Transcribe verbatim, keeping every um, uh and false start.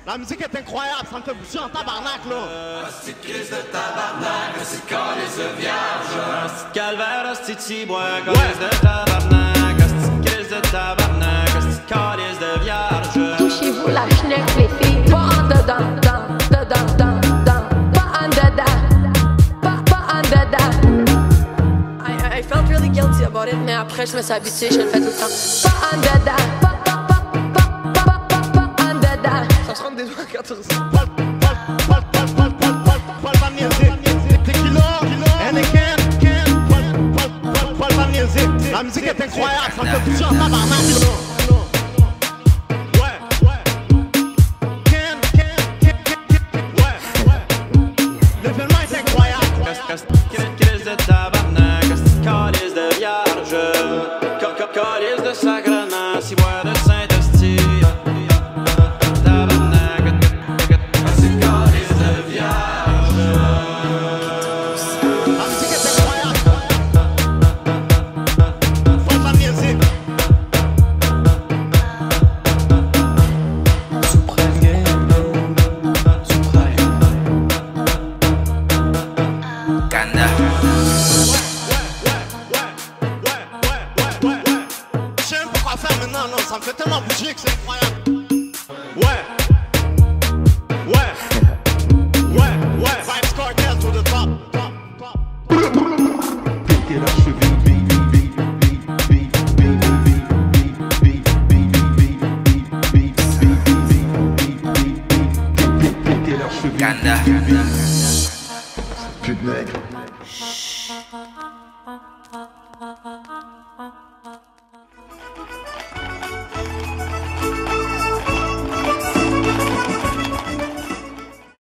La musique est incroyable, ça me fait bouger en tabarnak, là. Hostie de crise de tabarnak, hostie de calice de vierge. Hostie de calvaire, hostie de ciboire, calice de tabarnak. Hostie de crise de tabarnak, hostie de calice de vierge. Touchez-vous la schneck, les filles, pas en dedans, dedans, dedans, dedans, dedans, pas en dedans, pas, pas en dedans. I, I felt really guilty about it, mais après je me suis habituée, je le fais tout le temps. Pas en dedans, pas, pas, pas, pas, pas, pas, pas en dedans. Ça se rentre des doigts quand tu ressens. Paul, Paul, Paul, Paul, Paul, Paul, Paul, Paul Van Music. Tequila, Henneken, Paul, Paul, Paul, Paul Van Music. La musique est incroyable, ça me fait bouger en tabarnak, là. Calice de tabarnak, hostie de calice de vierge. Calice de sacrement, ciboire de Saint-Hostie. Tabarnak, hostie de calice de vierge. La musique est incroyable. Paul Van Music. Supreme Game, Supreme Kanda. Non, non, ça me fait tellement bouger que c'est incroyable. Ouais, ouais, ouais, ouais. Vybz Kartel to the top, top, top. Péter la cheville, baby, baby, baby, baby, baby, baby, baby, baby, baby, baby, péter la cheville, Kanda. Good night.